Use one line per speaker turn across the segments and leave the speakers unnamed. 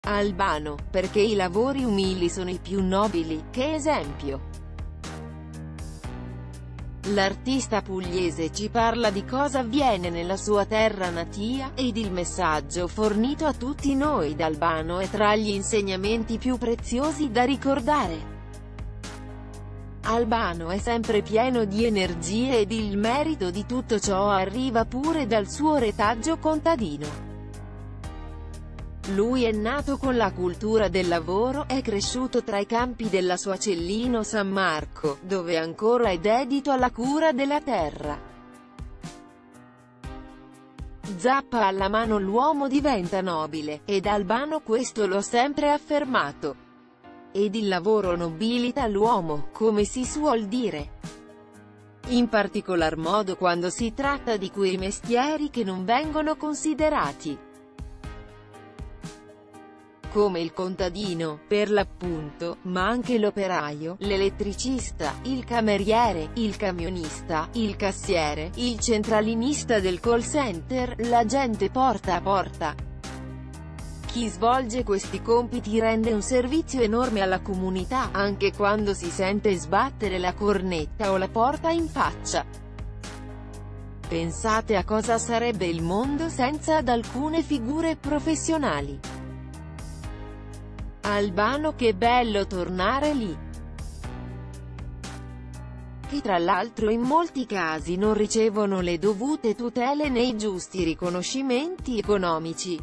Albano, perché i lavori umili sono i più nobili, che esempio. L'artista pugliese ci parla di cosa avviene nella sua terra natia, ed il messaggio fornito a tutti noi da Albano è tra gli insegnamenti più preziosi da ricordare. Albano è sempre pieno di energie ed il merito di tutto ciò arriva pure dal suo retaggio contadino. Lui è nato con la cultura del lavoro, è cresciuto tra i campi della sua Cellino San Marco, dove ancora è dedito alla cura della terra. Zappa alla mano l'uomo diventa nobile, ed Albano questo l'ho sempre affermato. Ed il lavoro nobilita l'uomo, come si suol dire. In particolar modo quando si tratta di quei mestieri che non vengono considerati. Come il contadino, per l'appunto, ma anche l'operaio, l'elettricista, il cameriere, il camionista, il cassiere, il centralinista del call center, l'agente porta a porta. Chi svolge questi compiti rende un servizio enorme alla comunità, anche quando si sente sbattere la cornetta o la porta in faccia. Pensate a cosa sarebbe il mondo senza ad alcune figure professionali. Albano, che bello tornare lì. Che tra l'altro in molti casi non ricevono le dovute tutele né i giusti riconoscimenti economici.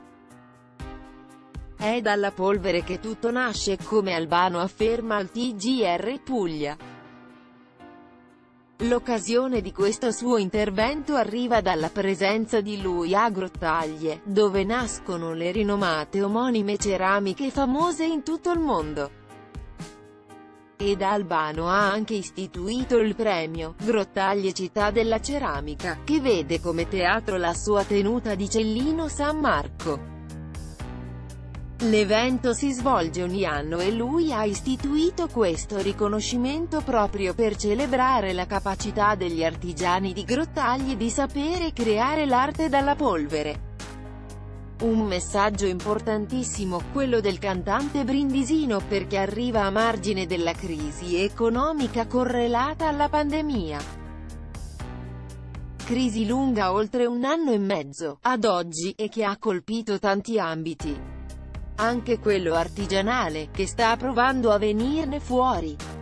È dalla polvere che tutto nasce, come Albano afferma al TGR Puglia. L'occasione di questo suo intervento arriva dalla presenza di lui a Grottaglie, dove nascono le rinomate omonime ceramiche famose in tutto il mondo. Ed Albano ha anche istituito il premio Grottaglie Città della Ceramica, che vede come teatro la sua tenuta di Cellino San Marco. L'evento si svolge ogni anno e lui ha istituito questo riconoscimento proprio per celebrare la capacità degli artigiani di Grottaglie di sapere creare l'arte dalla polvere. Un messaggio importantissimo, quello del cantante brindisino, perché arriva a margine della crisi economica correlata alla pandemia. Crisi lunga oltre 1 anno e mezzo, ad oggi, e che ha colpito tanti ambiti. Anche quello artigianale, che sta provando a venirne fuori.